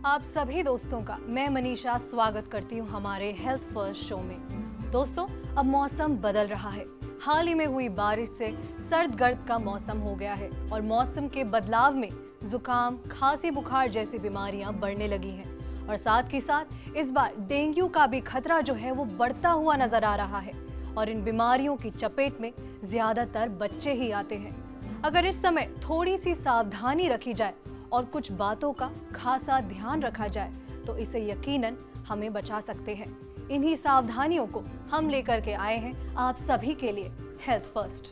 आप सभी दोस्तों का मैं मनीषा स्वागत करती हूं हमारे हेल्थ फर्स्ट शो में। दोस्तों, अब मौसम बदल रहा है। हाल ही में हुई बारिश से सर्द गर्द का मौसम हो गया है और मौसम के बदलाव में जुकाम, खांसी, बुखार जैसी बीमारियां बढ़ने लगी हैं और साथ ही साथ इस बार डेंगू का भी खतरा जो है वो बढ़ता हुआ नजर आ रहा है और इन बीमारियों की चपेट में ज्यादातर बच्चे ही आते हैं। अगर इस समय थोड़ी सी सावधानी रखी जाए और कुछ बातों का खासा ध्यान रखा जाए तो इसे यकीनन हमें बचा सकते हैं। इन्हीं सावधानियों को हम लेकर के आए हैं आप सभी के लिए हेल्थ फर्स्ट।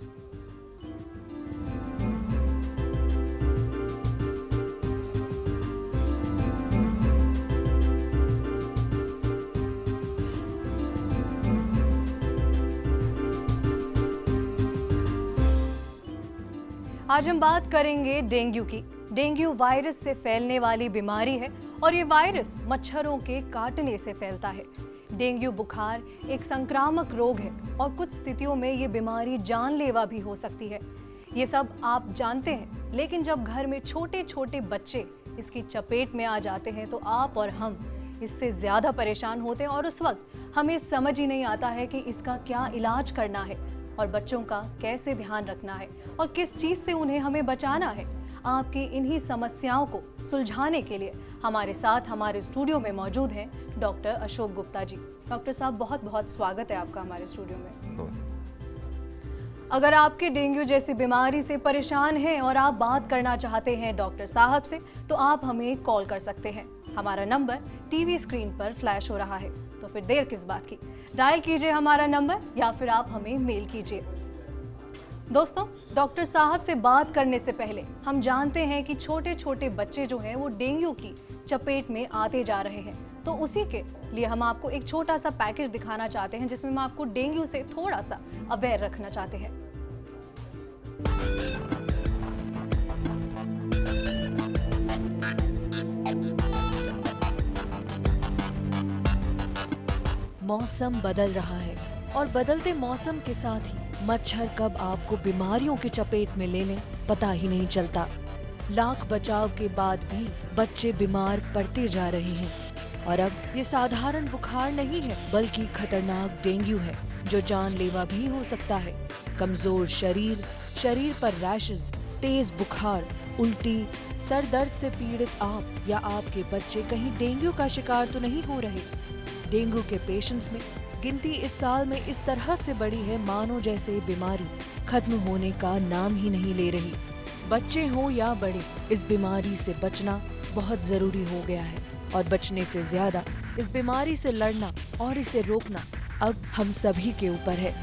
आज हम बात करेंगे डेंगू की। डेंगू वायरस से फैलने वाली बीमारी है और ये वायरस मच्छरों के काटने से फैलता है। डेंगू बुखार एक संक्रामक रोग है और कुछ स्थितियों में ये बीमारी जानलेवा भी हो सकती है। ये सब आप जानते हैं, लेकिन जब घर में छोटे छोटे बच्चे इसकी चपेट में आ जाते हैं तो आप और हम इससे ज्यादा परेशान होते हैं और उस वक्त हमें समझ ही नहीं आता है कि इसका क्या इलाज करना है और बच्चों का कैसे ध्यान रखना है और किस चीज से उन्हें हमें बचाना है। आपकी इन्हीं समस्याओं को सुलझाने के लिए हमारे साथ हमारे स्टूडियो में मौजूद हैं डॉक्टर अशोक गुप्ता जी। डॉक्टर साहब, बहुत बहुत स्वागत है आपका हमारे स्टूडियो में। अगर आपके डेंगू जैसी बीमारी से परेशान हैं और आप बात करना चाहते हैं डॉक्टर साहब से तो आप हमें कॉल कर सकते हैं। हमारा नंबर टीवी स्क्रीन पर फ्लैश हो रहा है, तो फिर देर किस बात की, डायल कीजिए हमारा नंबर या फिर आप हमें मेल कीजिए। दोस्तों, डॉक्टर साहब से बात करने से पहले हम जानते हैं कि छोटे छोटे बच्चे जो हैं वो डेंगू की चपेट में आते जा रहे हैं, तो उसी के लिए हम आपको एक छोटा सा पैकेज दिखाना चाहते हैं जिसमें हम आपको डेंगू से थोड़ा सा अवेयर रखना चाहते हैं। मौसम बदल रहा है और बदलते मौसम के साथ ही मच्छर कब आपको बीमारियों की चपेट में ले लें पता ही नहीं चलता। लाख बचाव के बाद भी बच्चे बीमार पड़ते जा रहे हैं और अब ये साधारण बुखार नहीं है बल्कि खतरनाक डेंगू है जो जानलेवा भी हो सकता है। कमजोर शरीर, शरीर पर रैशेज, तेज बुखार, उल्टी, सर दर्द से पीड़ित आप या आपके बच्चे कहीं डेंगू का शिकार तो नहीं हो रहे। डेंगू के पेशेंट्स में गिनती इस साल में इस तरह से बढ़ी है मानो जैसे बीमारी खत्म होने का नाम ही नहीं ले रही। बच्चे हो या बड़े, इस बीमारी से बचना बहुत जरूरी हो गया है और बचने से ज्यादा इस बीमारी से लड़ना और इसे रोकना अब हम सभी के ऊपर है।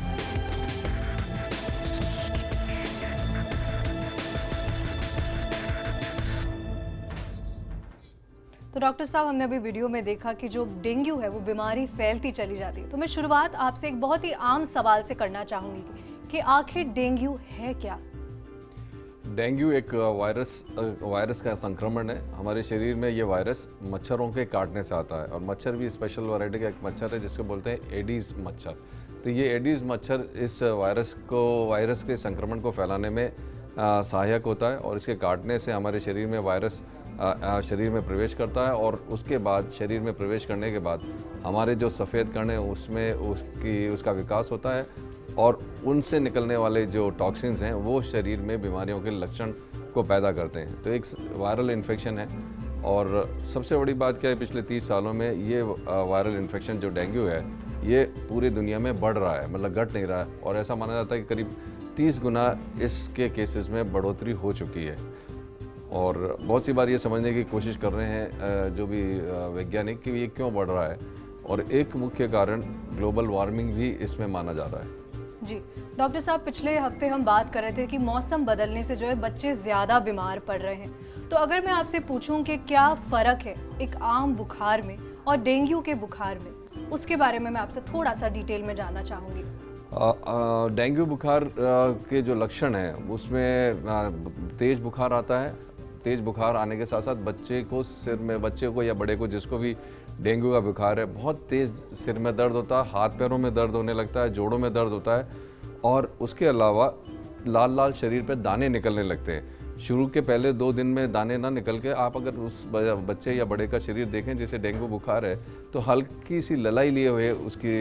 तो डॉक्टर साहब, हमने अभी वीडियो में देखा कि जो डेंगू है वो बीमारी फैलती चली जाती है। तो मैं शुरुआत आपसे एक बहुत ही आम सवाल से करना चाहूंगी कि आखिर डेंगू है क्या? डेंगू एक वायरस का संक्रमण है। हमारे शरीर में ये वायरस मच्छरों के काटने से आता है और मच्छर भी स्पेशल वैरायटी का एक मच्छर है जिसको बोलते हैं एडीज मच्छर। तो ये एडीज मच्छर इस वायरस के संक्रमण को फैलाने में सहायक होता है और इसके काटने से हमारे शरीर में वायरस शरीर में प्रवेश करता है और उसके बाद शरीर में प्रवेश करने के बाद हमारे जो सफ़ेद कण हैं उसमें उसका विकास होता है और उनसे निकलने वाले जो टॉक्सिन्स हैं वो शरीर में बीमारियों के लक्षण को पैदा करते हैं। तो एक वायरल इन्फेक्शन है और सबसे बड़ी बात क्या है, पिछले 30 सालों में ये वायरल इन्फेक्शन जो डेंगू है ये पूरी दुनिया में बढ़ रहा है, मतलब घट नहीं रहा है और ऐसा माना जाता है कि करीब 30 गुना इसके केसेस में बढ़ोतरी हो चुकी है। और बहुत सी बार ये समझने की कोशिश कर रहे हैं जो भी वैज्ञानिक कि ये क्यों बढ़ रहा है और एक मुख्य कारण ग्लोबल वार्मिंग भी इसमें माना जा रहा है। जी डॉक्टर साहब, पिछले हफ्ते हम बात कर रहे थे कि मौसम बदलने से जो है बच्चे ज़्यादा बीमार पड़ रहे हैं। तो अगर मैं आपसे पूछूं कि क्या फ़र्क है एक आम बुखार में और डेंगू के बुखार में, उसके बारे में मैं आपसे थोड़ा सा डिटेल में जानना चाहूँगी। डेंगू बुखार के जो लक्षण हैं उसमें तेज़ बुखार आता है। तेज़ बुखार आने के साथ साथ बच्चे को या बड़े को जिसको भी डेंगू का बुखार है बहुत तेज़ सिर में दर्द होता है, हाथ पैरों में दर्द होने लगता है, जोड़ों में दर्द होता है और उसके अलावा लाल लाल शरीर पे दाने निकलने लगते हैं। शुरू के पहले 2 दिन में दाने ना निकल के आप अगर उस बच्चे या बड़े का शरीर देखें जिसे डेंगू बुखार है, तो हल्की सी ललाई लिए हुए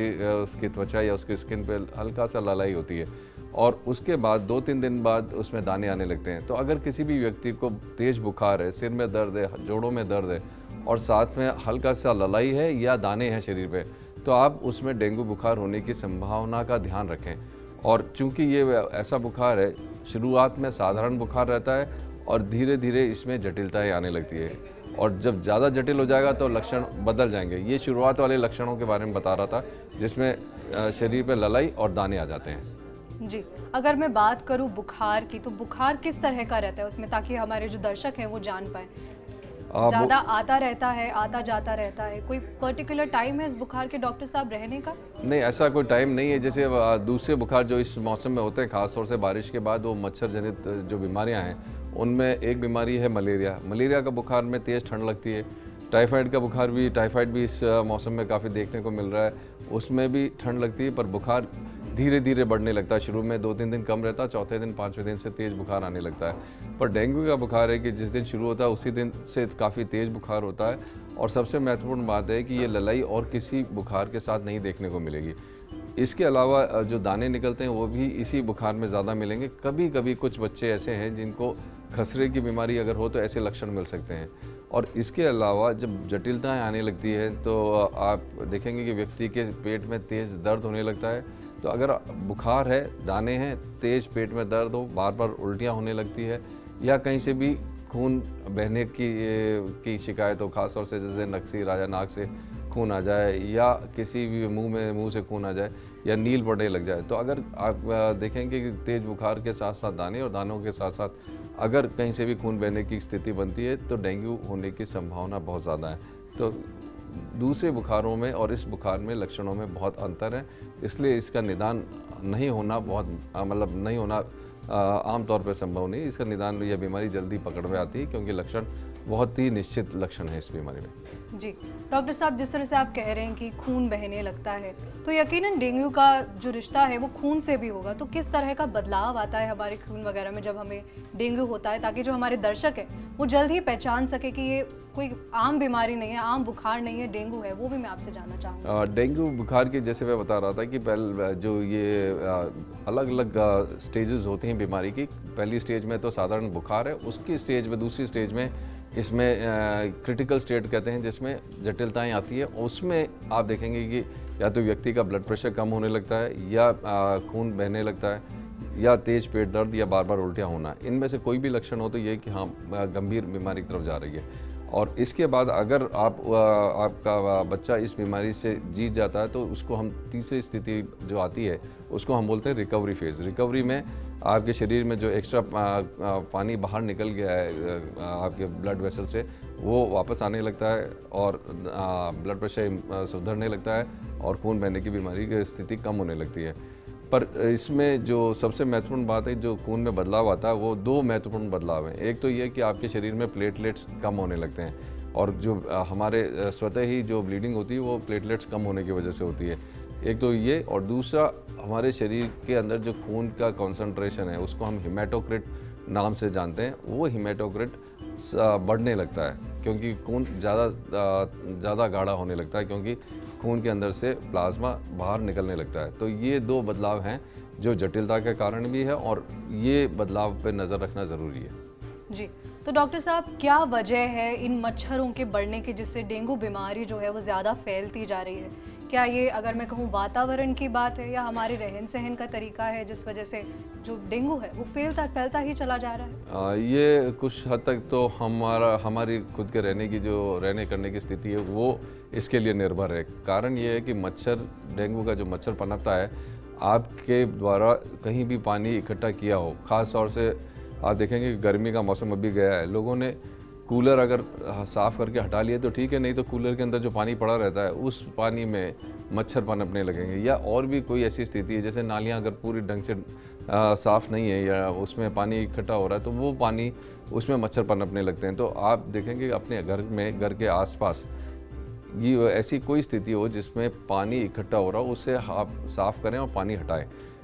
उसकी त्वचा या उसकी स्किन पे हल्का सा ललाई होती है और उसके बाद 2-3 दिन बाद उसमें दाने आने लगते हैं। तो अगर किसी भी व्यक्ति को तेज़ बुखार है, सिर में दर्द है, जोड़ों में दर्द है और साथ में हल्का सा ललाई है या दाने हैं शरीर पे, तो आप उसमें डेंगू बुखार होने की संभावना का ध्यान रखें। और चूँकि ये ऐसा बुखार है, शुरुआत में साधारण बुखार रहता है और धीरे धीरे इसमें जटिलताएँ आने लगती है और जब ज़्यादा जटिल हो जाएगा तो लक्षण बदल जाएंगे। ये शुरुआत वाले लक्षणों के बारे में बता रहा था, जिसमें शरीर पे ललाई और दाने आ जाते हैं। जी, अगर मैं बात करूं बुखार की, तो बुखार किस तरह का रहता है उसमें, ताकि हमारे जो दर्शक हैं वो जान पाएं? ज़्यादा आता रहता है, आता जाता रहता है, कोई पर्टिकुलर टाइम है इस बुखार के डॉक्टर साहब रहने का? नहीं, ऐसा कोई टाइम नहीं है। जैसे दूसरे बुखार जो इस मौसम में होते हैं, ख़ास तौर से बारिश के बाद, वो मच्छर जनित जो बीमारियां हैं, उनमें एक बीमारी है मलेरिया। मलेरिया का बुखार में तेज़ ठंड लगती है। टाइफाइड का बुखार भी, टाइफाइड भी इस मौसम में काफ़ी देखने को मिल रहा है, उसमें भी ठंड लगती है, पर बुखार धीरे धीरे बढ़ने लगता है। शुरू में 2-3 दिन कम रहता है, चौथे दिन 5वें दिन से तेज़ बुखार आने लगता है। पर डेंगू का बुखार है कि जिस दिन शुरू होता है उसी दिन से काफ़ी तेज़ बुखार होता है और सबसे महत्वपूर्ण बात है कि ये ललाई और किसी बुखार के साथ नहीं देखने को मिलेगी। इसके अलावा जो दाने निकलते हैं वो भी इसी बुखार में ज़्यादा मिलेंगे। कभी कभी कुछ बच्चे ऐसे हैं जिनको खसरे की बीमारी अगर हो तो ऐसे लक्षण मिल सकते हैं। और इसके अलावा जब जटिलताएं आने लगती हैं तो आप देखेंगे कि व्यक्ति के पेट में तेज़ दर्द होने लगता है। तो अगर बुखार है, दाने हैं, तेज़ पेट में दर्द हो, बार बार उल्टियाँ होने लगती है या कहीं से भी खून बहने की शिकायत हो, खासतौर से जैसे नक्सी राजा नाक से खून आ जाए या किसी भी मुंह से खून आ जाए या नील पड़ने लग जाए, तो अगर आप देखेंगे कि तेज़ बुखार के साथ साथ दाने और दानों के साथ साथ अगर कहीं से भी खून बहने की स्थिति बनती है तो डेंगू होने की संभावना बहुत ज़्यादा है। तो दूसरे बुखारों में और इस बुखार में लक्षणों में बहुत अंतर है, इसलिए इसका निदान नहीं होना नहीं होना आम तौर पर संभव नहीं। इसका निदान, यह बीमारी जल्दी पकड़ में आती है क्योंकि लक्षण बहुत ही निश्चित लक्षण है इस बीमारी में। जी डॉक्टर साहब, जिस तरह से आप कह रहे हैं कि खून बहने लगता है, तो यकीनन डेंगू का जो रिश्ता है वो खून से भी होगा। तो किस तरह का बदलाव आता है हमारे खून वगैरह में जब हमें डेंगू होता है, ताकि जो हमारे दर्शक हैं वो जल्द ही पहचान सके कि ये कोई आम बीमारी नहीं है, आम बुखार नहीं है, डेंगू है? वो भी मैं आपसे जानना चाहूँगा। डेंगू बुखार की जैसे मैं बता रहा था कि पहले जो ये अलग अलग स्टेजेस होती हैं बीमारी की। पहली स्टेज में तो साधारण बुखार है, उसकी स्टेज में, दूसरी स्टेज में इसमें क्रिटिकल स्टेट कहते हैं जिसमें जटिलताएं आती है। उसमें आप देखेंगे कि या तो व्यक्ति का ब्लड प्रेशर कम होने लगता है या खून बहने लगता है या तेज़ पेट दर्द या बार बार उल्टियाँ होना। इनमें से कोई भी लक्षण हो तो ये कि हाँ गंभीर बीमारी की तरफ जा रही है। और इसके बाद अगर आपका बच्चा इस बीमारी से जीत जाता है तो उसको हम तीसरी स्थिति जो आती है उसको हम बोलते हैं रिकवरी फेज़। रिकवरी में आपके शरीर में जो एक्स्ट्रा पानी बाहर निकल गया है आपके ब्लड वेसल से, वो वापस आने लगता है और ब्लड प्रेशर सुधरने लगता है और खून बहने की बीमारी की स्थिति कम होने लगती है। पर इसमें जो सबसे महत्वपूर्ण बात है, जो खून में बदलाव आता है, वो 2 महत्वपूर्ण बदलाव हैं। एक तो ये कि आपके शरीर में प्लेटलेट्स कम होने लगते हैं और जो हमारे स्वतः ही जो ब्लीडिंग होती है वो प्लेटलेट्स कम होने की वजह से होती है। एक तो ये, और दूसरा हमारे शरीर के अंदर जो खून का कॉन्सेंट्रेशन है उसको हम हीमेटोक्रिट नाम से जानते हैं, वो हीमेटोक्रिट बढ़ने लगता है क्योंकि खून ज़्यादा गाढ़ा होने लगता है, क्योंकि खून के अंदर से प्लाज्मा बाहर निकलने लगता है। तो ये 2 बदलाव हैं जो जटिलता के कारण भी है और ये बदलाव पे नज़र रखना ज़रूरी है। जी, तो डॉक्टर साहब, क्या वजह है इन मच्छरों के बढ़ने की जिससे डेंगू बीमारी जो है वो ज़्यादा फैलती जा रही है? क्या ये, अगर मैं कहूँ, वातावरण की बात है या हमारे रहन सहन का तरीका है जिस वजह से जो डेंगू है वो फैलता ही चला जा रहा है? ये कुछ हद तक तो हमारी खुद के रहने करने की स्थिति है वो इसके लिए निर्भर है। कारण ये है कि डेंगू का जो मच्छर पनपता है, आपके द्वारा कहीं भी पानी इकट्ठा किया हो, ख़ास तौर से आप देखेंगे कि गर्मी का मौसम अभी गया है, लोगों ने कूलर अगर साफ़ करके हटा लिए तो ठीक है, नहीं तो कूलर के अंदर जो पानी पड़ा रहता है उस पानी में मच्छर पनपने लगेंगे। या और भी कोई ऐसी स्थिति है जैसे नालियाँ अगर पूरी ढंग से साफ़ नहीं है या उसमें पानी इकट्ठा हो रहा है तो वो पानी, उसमें मच्छर पनपने लगते हैं। तो आप देखेंगे अपने घर के आसपास ये ऐसी कोई स्थिति हो जिसमें पानी इकट्ठा हो रहा हो, उससे आप साफ़ करें और पानी हटाएं,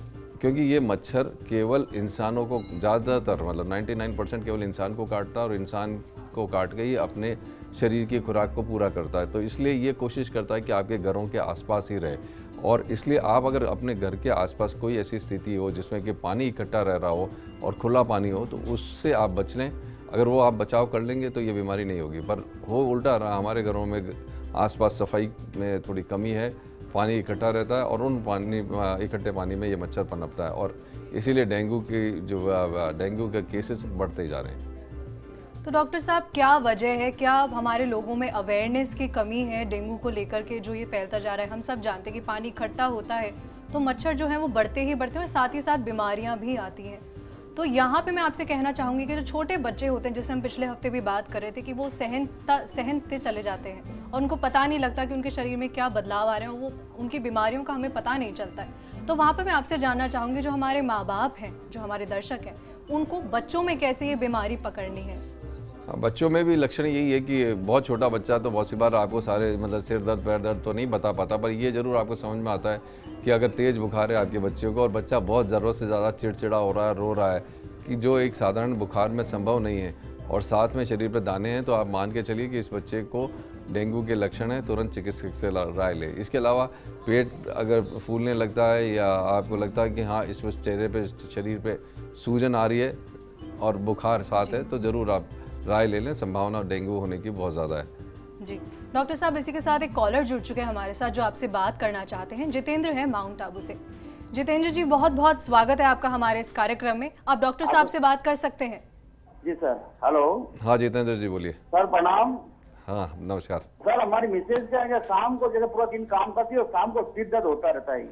क्योंकि ये मच्छर केवल इंसानों को ज़्यादातर मतलब 99% केवल इंसान को काटता है और इंसान को काट के ही अपने शरीर की खुराक को पूरा करता है। तो इसलिए ये कोशिश करता है कि आपके घरों के आसपास ही रहे, और इसलिए आप अगर अपने घर के आसपास कोई ऐसी स्थिति हो जिसमें कि पानी इकट्ठा रह रहा हो और खुला पानी हो तो उससे आप बच लें। अगर वो आप बचाव कर लेंगे तो ये बीमारी नहीं होगी। पर हो उल्टा रहा, हमारे घरों में आसपास सफाई में थोड़ी कमी है, पानी इकट्ठा रहता है और उन इकट्ठे पानी में ये मच्छर पनपता है, और इसीलिए डेंगू के केसेस बढ़ते जा रहे हैं। तो डॉक्टर साहब, क्या वजह है, क्या हमारे लोगों में अवेयरनेस की कमी है डेंगू को लेकर के जो ये फैलता जा रहा है? हम सब जानते हैं कि पानी इकट्ठा होता है तो मच्छर जो है वो बढ़ते ही बढ़ते हैं और साथ ही साथ बीमारियां भी आती हैं। तो यहाँ पे मैं आपसे कहना चाहूँगी कि जो छोटे बच्चे होते हैं, जैसे हम पिछले हफ्ते भी बात कर रहे थे कि वो सहनते चले जाते हैं और उनको पता नहीं लगता कि उनके शरीर में क्या बदलाव आ रहे हैं, वो उनकी बीमारियों का हमें पता नहीं चलता है। तो वहाँ पर मैं आपसे जानना चाहूँगी, जो हमारे माँ बाप हैं, जो हमारे दर्शक हैं, उनको बच्चों में कैसे ये बीमारी पकड़नी है? बच्चों में भी लक्षण यही है कि बहुत छोटा बच्चा तो बहुत सी बार आपको सारे मतलब सिर दर्द पैर दर्द तो नहीं बता पाता, पर ये ज़रूर आपको समझ में आता है कि अगर तेज़ बुखार है आपके बच्चे को और बच्चा बहुत ज़रूरत से ज़्यादा चिड़चिड़ा हो रहा है, रो रहा है, कि जो एक साधारण बुखार में संभव नहीं है, और साथ में शरीर पर दाने हैं, तो आप मान के चलिए कि इस बच्चे को डेंगू के लक्षण है, तुरंत चिकित्सक से राय लें। इसके अलावा पेट अगर फूलने लगता है या आपको लगता है कि हाँ इसमें चेहरे पे शरीर पे सूजन आ रही है और बुखार साथ है, तो ज़रूर आप राय ले लें, संभावना डेंगू होने की बहुत ज़्यादा है। जी डॉक्टर साहब, इसी के साथ एक कॉलर जुड़ चुके हैं हमारे साथ जो आपसे बात करना चाहते हैं। जितेंद्र है माउंट आबू से। जितेंद्र जी, बहुत बहुत स्वागत है आपका हमारे इस कार्यक्रम में। आप डॉक्टर साहब से बात कर सकते हैं। जी सर, हेलो। हाँ जितेंद्र जी बोलिए। सर प्रणाम। हाँ नमस्कार। सर हमारी मिसेज क्या है, शाम को जैसे पूरा दिन काम करती है और शाम को सिर दर्द होता रहता है।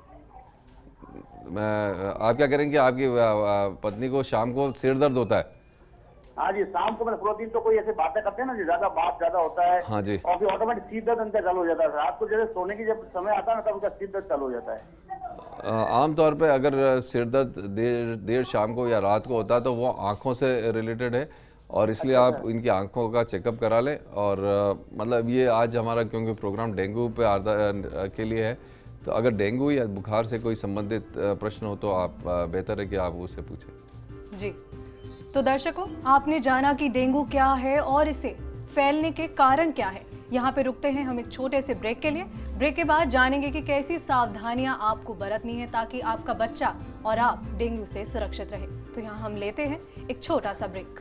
आप क्या करेंगे, आपकी पत्नी को शाम को सिर दर्द होता है? हाँ जी, शाम को मतलब पूरा दिन तो कोई ऐसे बातें करते हैं ना, जो ज्यादा बात ज्यादा होता है। हाँ जी। और फिर ऑटोमेटिक सिर दर्द उनका चालू हो जाता है। रात को जैसे सोने की जब समय आता है ना, तब उनका सिर दर्द चालू हो जाता है। आमतौर पे अगर सिर दर्द देर शाम को या रात को होता है तो वो आँखों से रिलेटेड है, और इसलिए आप इनकी आंखों का चेकअप करा लें। और मतलब ये आज हमारा क्योंकि प्रोग्राम डेंगू पे के लिए है, तो अगर डेंगू या बुखार से कोई संबंधित प्रश्न हो तो आप बेहतर है कि आप उससे पूछें। जी, तो दर्शकों, आपने जाना कि डेंगू क्या है और इसे फैलने के कारण क्या है। यहाँ पे रुकते हैं हम एक छोटे से ब्रेक के लिए। ब्रेक के बाद जानेंगे कि कैसी सावधानियां आपको बरतनी है ताकि आपका बच्चा और आप डेंगू से सुरक्षित रहे। तो यहाँ हम लेते हैं एक छोटा सा ब्रेक।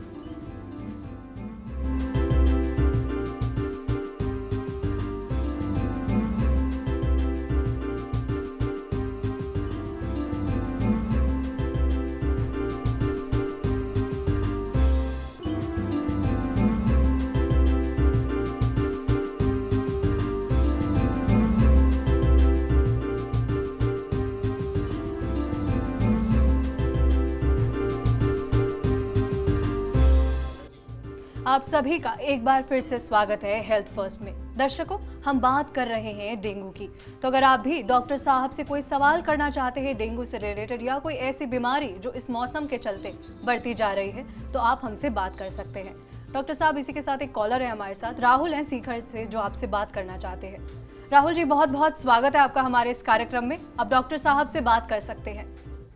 आप सभी का एक बार फिर से स्वागत है हेल्थ फर्स्ट में। दर्शकों, हम बात कर रहे हैं डेंगू की। तो अगर आप भी डॉक्टर साहब से कोई सवाल करना चाहते हैं डेंगू से रिलेटेड या कोई ऐसी बीमारी जो इस मौसम के चलते बढ़ती जा रही है, तो आप हमसे बात कर सकते हैं। डॉक्टर साहब, इसी के साथ एक कॉलर है हमारे साथ, राहुल हैं सीकर से, जो आपसे बात करना चाहते हैं। राहुल जी, बहुत बहुत स्वागत है आपका हमारे इस कार्यक्रम में। आप डॉक्टर साहब से बात कर सकते हैं।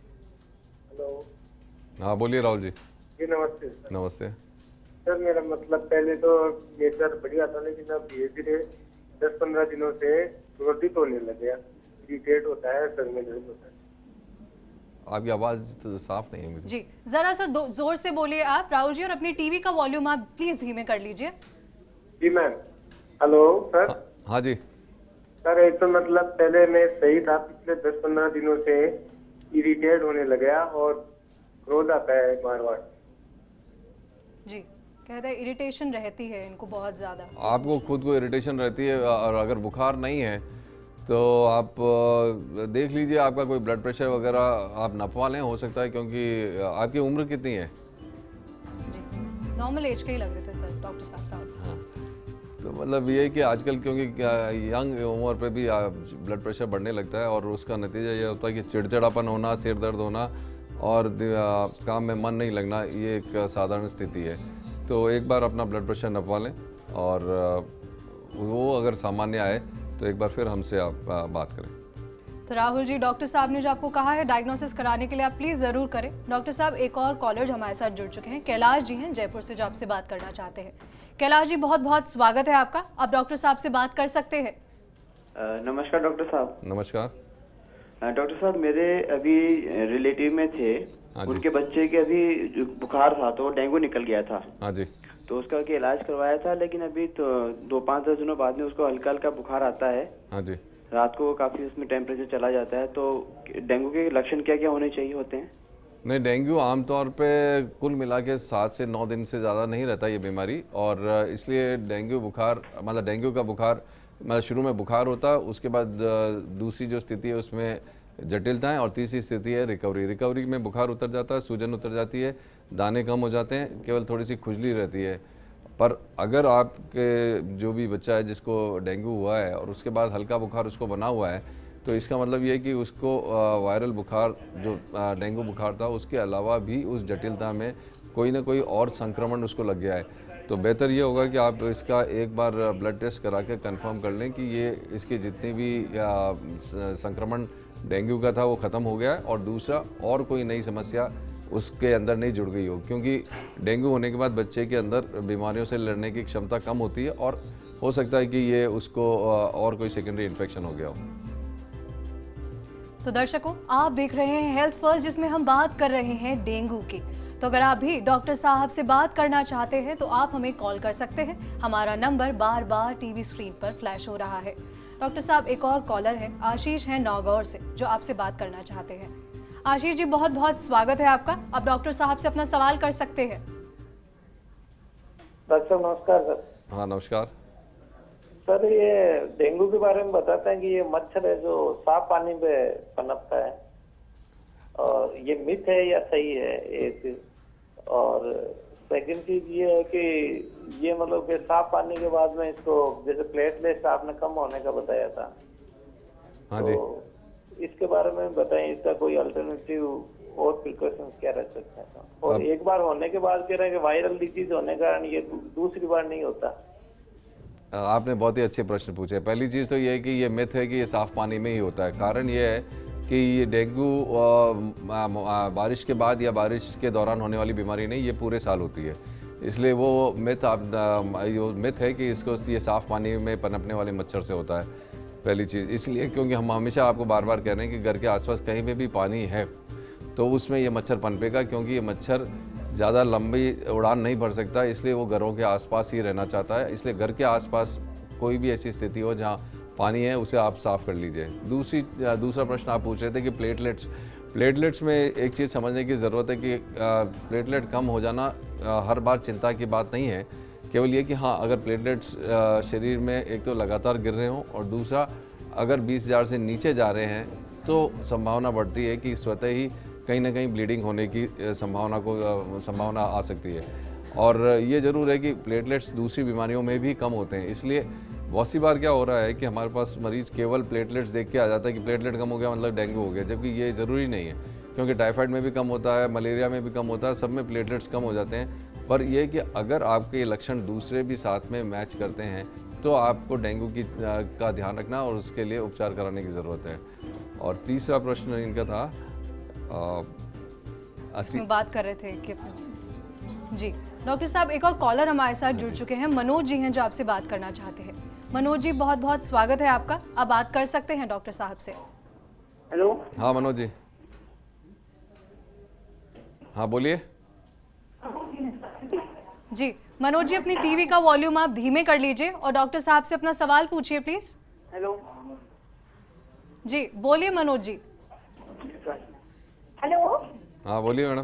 हेलो। हाँ बोलिए राहुल जी। जी नमस्ते। नमस्ते सर, मेरा मतलब पहले तो नेचर बढ़िया था, लेकिन अब धीरे धीरे 10-15 दिनों से वर्धित होने लग गया। इरिटेट होता है, सर में दर्द होता है। आपकी आवाज़ तो साफ नहीं है मुझे। जी, जरा सा जोर से बोलिए आप राहुल जी, और अपनी टीवी का वॉल्यूम आप प्लीज धीमे कर लीजिए। जी मैम। Hello sir. हाँ जी सर, एक तो मतलब पहले मैं सही था, पिछले 10-15 दिनों से इरिटेट होने लग गया और क्रोध आता है बार बार। जी, कहते हैं इरिटेशन रहती है इनको बहुत ज़्यादा। आपको खुद को इरिटेशन रहती है, और अगर बुखार नहीं है तो आप देख लीजिए आपका कोई ब्लड प्रेशर वगैरह आप नपवा लें, हो सकता है, क्योंकि आपकी उम्र कितनी है? जी, नॉर्मल एज के ही लग रहे थे सर डॉक्टर साहब। हाँ, तो मतलब ये है कि आजकल क्योंकि यंग उम्र पे भी ब्लड प्रेशर बढ़ने लगता है, और उसका नतीजा ये होता है कि चिड़चिड़ापन होना, सिर दर्द होना और काम में मन नहीं लगना, ये एक साधारण स्थिति है। तो एक बार अपना ब्लड प्रेशर नपवा लें, और वो अगर सामान्य आए तो एक बार फिर हमसे आप बात करें। तो राहुल जी, डॉक्टर साहब ने जो आपको कहा है डायग्नोसिस कराने के लिए आप प्लीज़ ज़रूर करें। डॉक्टर साहब, एक और कॉलर हमारे साथ जुड़ चुके हैं, कैलाश जी हैं जयपुर से, जो आपसे बात करना चाहते हैं। कैलाश जी, बहुत बहुत स्वागत है आपका, आप डॉक्टर साहब से बात कर सकते हैं। नमस्कार डॉक्टर साहब। नमस्कार। डॉक्टर साहब, मेरे अभी रिलेटिव में थे, उनके बच्चे के अभी जो बुखार था तो डेंगू निकल गया था। हाँ जी। तो उसका के इलाज करवाया था, लेकिन अभी तो 2-5-10 दिनों बाद में उसको हल्का हल्का बुखार आता है। हाँ जी। रात को काफी उसमें टेम्परेचर चला जाता है। तो डेंगू के लक्षण क्या क्या होने चाहिए होते हैं? नहीं, डेंगू आमतौर पे कुल मिला के 7 से 9 दिन से ज़्यादा नहीं रहता ये बीमारी, और इसलिए डेंगू बुखार मतलब डेंगू का बुखार मतलब शुरू में बुखार होता है, उसके बाद दूसरी जो स्थिति है उसमें जटिलताएं, और तीसरी स्थिति है रिकवरी। रिकवरी में बुखार उतर जाता है, सूजन उतर जाती है, दाने कम हो जाते हैं, केवल थोड़ी सी खुजली रहती है। पर अगर आपके जो भी बच्चा है जिसको डेंगू हुआ है और उसके बाद हल्का बुखार उसको बना हुआ है, तो इसका मतलब ये है कि उसको वायरल बुखार जो डेंगू बुखार था उसके अलावा भी उस जटिलता में कोई ना कोई और संक्रमण उसको लग गया है। तो बेहतर ये होगा कि आप इसका एक बार ब्लड टेस्ट करा के कन्फर्म कर लें कि ये इसकी जितनी भी संक्रमण डेंगू का था वो ख़त्म हो गया है, और दूसरा और कोई नई समस्या उसके अंदर नहीं जुड़ गई हो, क्योंकि डेंगू होने के बाद बच्चे के अंदर बीमारियों से लड़ने की क्षमता कम होती है और हो सकता है कि ये उसको और कोई सेकेंडरी इन्फेक्शन हो गया हो। तो दर्शकों, आप देख रहे हैं हेल्थ फर्स्ट, जिसमें हम बात कर रहे हैं डेंगू की। तो अगर आप भी डॉक्टर साहब से बात करना चाहते हैं तो आप हमें कॉल कर सकते हैं। हमारा नंबर बार बार टीवी स्क्रीन पर फ्लैश हो रहा है। डॉक्टर साहब, एक और कॉलर है, आशीष हैं नौगौर से, जो आपसे बात करना चाहते हैं। आशीष जी, बहुत बहुत स्वागत है आपका, आप डॉक्टर साहब से अपना सवाल कर सकते हैं। डॉक्टर नमस्कार सर। हाँ नमस्कार सर, ये डेंगू के बारे में बताते हैं कि ये मच्छर है जो साफ पानी में पनपता है, और ये मिथ है या सही है एक? और सेकंड चीज ये है कि ये मतलब कि साफ पानी के बाद में इसको जैसे प्लेटलेट्स आपने कम होने का बताया था। हाँ जी। तो इसके बारे में बताएं, इसका कोई अल्टरनेटिव और प्रिकॉशंस क्या रह सकते हैं? और एक बार होने के बाद कह रहे हैं कि वायरल डिजीज होने के कारण ये दूसरी बार नहीं होता। आपने बहुत ही अच्छे प्रश्न पूछे। पहली चीज़ तो ये है कि ये मिथ है कि ये साफ़ पानी में ही होता है। कारण ये है कि ये डेंगू बारिश के बाद या बारिश के दौरान होने वाली बीमारी नहीं, ये पूरे साल होती है। इसलिए वो मिथ है कि इसको ये साफ़ पानी में पनपने वाले मच्छर से होता है, पहली चीज़। इसलिए क्योंकि हम हमेशा आपको बार बार कह रहे हैं कि घर के आसपास कहीं पे भी पानी है तो उसमें ये मच्छर पनपेगा, क्योंकि ये मच्छर ज़्यादा लंबी उड़ान नहीं भर सकता, इसलिए वो घरों के आसपास ही रहना चाहता है। इसलिए घर के आसपास कोई भी ऐसी स्थिति हो जहाँ पानी है उसे आप साफ़ कर लीजिए। दूसरा प्रश्न आप पूछ रहे थे कि प्लेटलेट्स में एक चीज़ समझने की ज़रूरत है कि प्लेटलेट कम हो जाना हर बार चिंता की बात नहीं है। केवल ये कि हाँ, अगर प्लेटलेट्स शरीर में एक तो लगातार गिर रहे हों और दूसरा अगर 20,000 से नीचे जा रहे हैं तो संभावना बढ़ती है कि स्वतः ही कहीं ना कहीं ब्लीडिंग होने की संभावना आ सकती है। और ये ज़रूर है कि प्लेटलेट्स दूसरी बीमारियों में भी कम होते हैं। इसलिए बहुत सी बार क्या हो रहा है कि हमारे पास मरीज केवल प्लेटलेट्स देख के आ जाता है कि प्लेटलेट कम हो गया मतलब डेंगू हो गया, जबकि ये ज़रूरी नहीं है, क्योंकि टाइफाइड में भी कम होता है, मलेरिया में भी कम होता है, सब में प्लेटलेट्स कम हो जाते हैं। पर यह कि अगर आपके ये लक्षण दूसरे भी साथ में मैच करते हैं तो आपको डेंगू का ध्यान रखना और उसके लिए उपचार कराने की ज़रूरत है। और तीसरा प्रश्न इनका था इसमें बात कर रहे थे कि जी डॉक्टर साहब, एक और कॉलर हमारे साथ जुड़ चुके हैं, मनोज जी हैं, जो आपसे बात करना चाहते हैं। मनोज जी, बहुत बहुत स्वागत है आपका, आप बात कर सकते हैं डॉक्टर साहब से। हेलो। हाँ मनोज जी, हाँ बोलिए। जी मनोज जी, अपनी टीवी का वॉल्यूम आप धीमे कर लीजिए और डॉक्टर साहब से अपना सवाल पूछिए प्लीज। हेलो जी बोलिए मनोज जी। हेलो। हाँ बोलिए मैडम।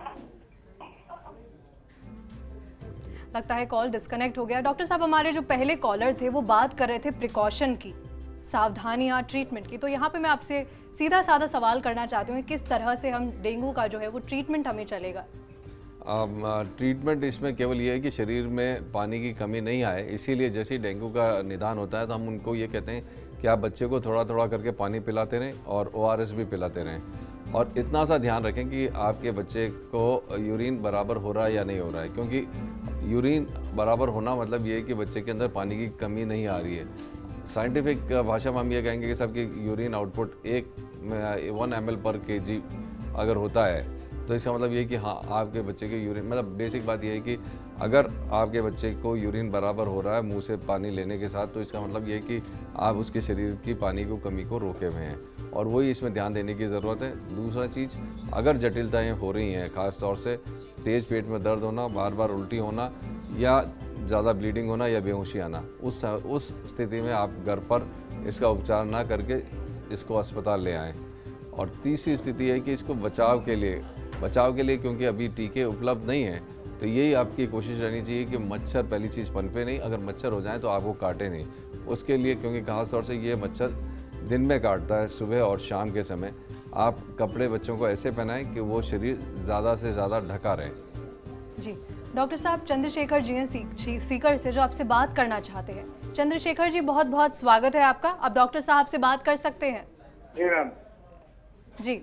लगता है कॉल डिस्कनेक्ट हो गया। डॉक्टर साहब, हमारे जो पहले कॉलर थे वो बात कर रहे थे प्रिकॉशन की, सावधानियां, ट्रीटमेंट की। तो यहाँ पे मैं आपसे सीधा साधा सवाल करना चाहती हूँ, किस तरह से हम डेंगू का जो है वो ट्रीटमेंट हमें चलेगा? ट्रीटमेंट इसमें केवल ये है कि शरीर में पानी की कमी नहीं आए, इसीलिए जैसे ही डेंगू का निदान होता है तो हम उनको ये कहते हैं कि आप बच्चे को थोड़ा थोड़ा करके पानी पिलाते रहें और ORS भी पिलाते रहें, और इतना सा ध्यान रखें कि आपके बच्चे को यूरिन बराबर हो रहा है या नहीं हो रहा है, क्योंकि यूरिन बराबर होना मतलब ये है कि बच्चे के अंदर पानी की कमी नहीं आ रही है। साइंटिफिक भाषा में हम ये कहेंगे कि सबकी यूरिन आउटपुट 1 ml/kg अगर होता है तो इसका मतलब ये है कि हाँ आपके बच्चे के यूरिन, मतलब बेसिक बात ये है कि अगर आपके बच्चे को यूरिन बराबर हो रहा है मुंह से पानी लेने के साथ, तो इसका मतलब ये है कि आप उसके शरीर की पानी को कमी को रोके हुए हैं, और वही इसमें ध्यान देने की ज़रूरत है। दूसरा चीज़, अगर जटिलताएँ हो रही हैं, ख़ास तौर से तेज़ पेट में दर्द होना, बार बार उल्टी होना या ज़्यादा ब्लीडिंग होना या बेहोशी आना, उस स्थिति में आप घर पर इसका उपचार ना करके इसको अस्पताल ले आएँ। और तीसरी स्थिति है कि इसको बचाव के लिए क्योंकि अभी टीके उपलब्ध नहीं हैं, तो यही आपकी कोशिश रहनी चाहिए कि मच्छर पहली चीज़ पनपे नहीं, अगर मच्छर हो जाए तो आपको काटे नहीं। उसके लिए, क्योंकि खास तौर से ये मच्छर दिन में काटता है, सुबह और शाम के समय, आप कपड़े बच्चों को ऐसे पहनाएं कि वो शरीर ज़्यादा से ज़्यादा ढका रहे। जी डॉक्टर साहब, चंद्रशेखर जी हैं सीकर से जो आपसे बात करना चाहते हैं। चंद्रशेखर जी, बहुत बहुत स्वागत है आपका। आप डॉक्टर साहब से बात कर सकते हैं। जी मैम। जी,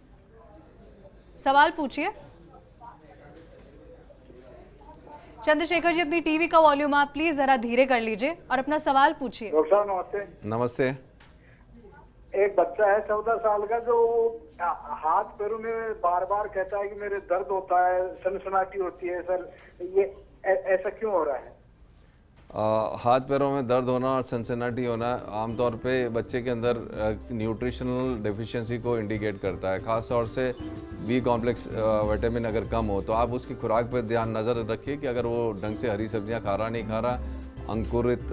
सवाल पूछिए। चंद्रशेखर जी, अपनी टीवी का वॉल्यूम आप प्लीज जरा धीरे कर लीजिए और अपना सवाल पूछिए। डॉक्टर साहब नमस्ते। नमस्ते। एक बच्चा है 14 साल का जो हाथ पैरों में बार बार कहता है कि मेरे दर्द होता है, सनसनाटी होती है। सर ये ऐसा क्यों हो रहा है? हाथ पैरों में दर्द होना और सनसनाटी होना आमतौर पे बच्चे के अंदर न्यूट्रिशनल डेफिशिएंसी को इंडिकेट करता है। ख़ास तौर से बी कॉम्प्लेक्स विटामिन अगर कम हो तो आप उसकी खुराक पर ध्यान नज़र रखिए कि अगर वो ढंग से हरी सब्जियां खा रहा नहीं खा रहा, अंकुरित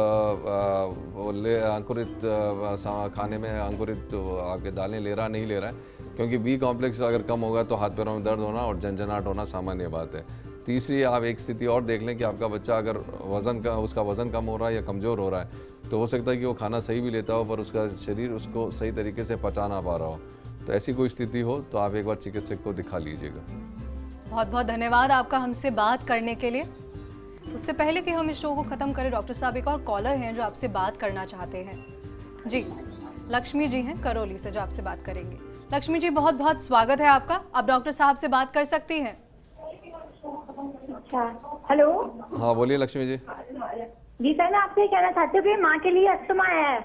खाने में अंकुरित आपके दालें ले रहा नहीं ले रहा है, क्योंकि बी कॉम्प्लेक्स अगर कम होगा तो हाथ पैरों में दर्द होना और झंझनाहट होना सामान्य बात है। तीसरी, आप एक स्थिति और देख लें कि आपका बच्चा अगर उसका वज़न कम हो रहा है या कमज़ोर हो रहा है, तो हो सकता है कि वो खाना सही भी लेता हो पर उसका शरीर उसको सही तरीके से पचा ना पा रहा हो। तो ऐसी कोई स्थिति हो तो आप एक बार चिकित्सक को दिखा लीजिएगा। बहुत बहुत धन्यवाद आपका हमसे बात करने के लिए। उससे पहले कि हम इस शो को ख़त्म करें, डॉक्टर साहब, एक और कॉलर हैं जो आपसे बात करना चाहते हैं। जी, लक्ष्मी जी हैं करौली से जो आपसे बात करेंगे। लक्ष्मी जी, बहुत बहुत स्वागत है आपका। आप डॉक्टर साहब से बात कर सकती हैं। अच्छा, हेलो। हाँ बोलिए लक्ष्मी जी। जी सर, मैं आपसे कहना चाहती हूँ कि माँ के लिए अस्थमा है।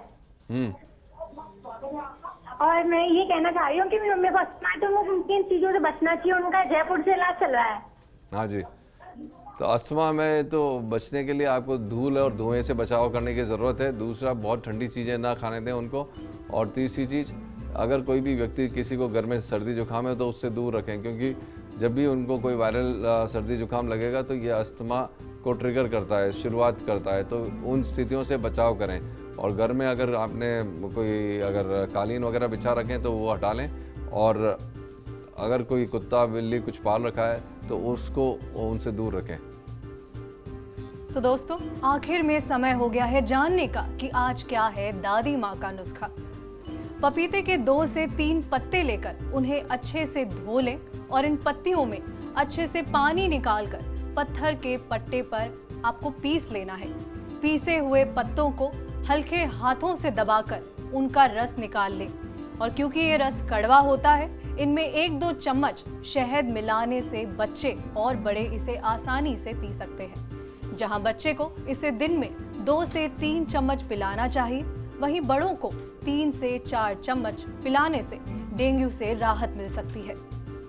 और मैं ये कहना चाह रही हूँ कि मेरी मम्मी को अस्थमा है, तो वो किन चीजों से बचना चाहिए? उनका जयपुर से इलाज चल रहा है। हाँ जी, तो अस्थमा में तो बचने के लिए आपको धूल और धुएं से बचाव करने की ज़रूरत है। दूसरा, बहुत ठंडी चीज़ें ना खाने दें उनको। और तीसरी चीज़, अगर कोई भी व्यक्ति किसी को घर में सर्दी जुकाम है तो उससे दूर रखें, क्योंकि जब भी उनको कोई वायरल सर्दी जुकाम लगेगा तो ये अस्थमा को ट्रिगर करता है, शुरुआत करता है। तो उन स्थितियों से बचाव करें। और घर में अगर आपने कोई अगर कालीन वगैरह बिछा रखें तो वो हटा लें। और अगर कोई कुत्ता बिल्ली कुछ पाल रखा है तो उसको उनसे दूर रखें। तो दोस्तों, आखिर में समय हो गया है जानने का कि आज क्या है दादी माँ का नुस्खा। पपीते के 2 से 3 पत्ते लेकर उन्हें अच्छे से धो लें और इन पत्तियों में अच्छे से पानी निकालकर पत्थर के पट्टे पर आपको पीस लेना है। पीसे हुए पत्तों को हल्के हाथों से दबाकर उनका रस निकाल लें। और क्योंकि ये रस कड़वा होता है, इनमें 1-2 चम्मच शहद मिलाने से बच्चे और बड़े इसे आसानी से पी सकते हैं। जहां बच्चे को इसे दिन में 2 से 3 चम्मच पिलाना चाहिए, वहीं बड़ों को 3 से 4 चम्मच पिलाने से डेंगू से राहत मिल सकती है।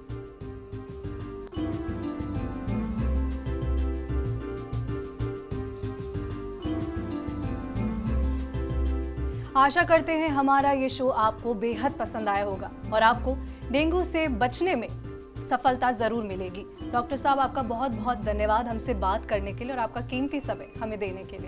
आशा करते हैं हमारा ये शो आपको बेहद पसंद आया होगा और आपको डेंगू से बचने में सफलता जरूर मिलेगी। डॉक्टर साहब, आपका बहुत बहुत धन्यवाद हमसे बात करने के लिए और आपका कीमती समय हमें देने के लिए।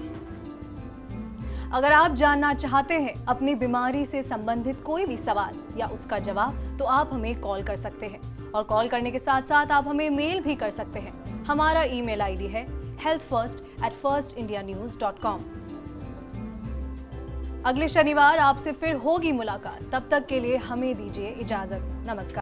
अगर आप जानना चाहते हैं अपनी बीमारी से संबंधित कोई भी सवाल या उसका जवाब, तो आप हमें कॉल कर सकते हैं। और कॉल करने के साथ साथ आप हमें मेल भी कर सकते हैं। हमारा ईमेल आईडी है healthfirst@firstindianews.com। अगले शनिवार आपसे फिर होगी मुलाकात। तब तक के लिए हमें दीजिए इजाजत। नमस्कार।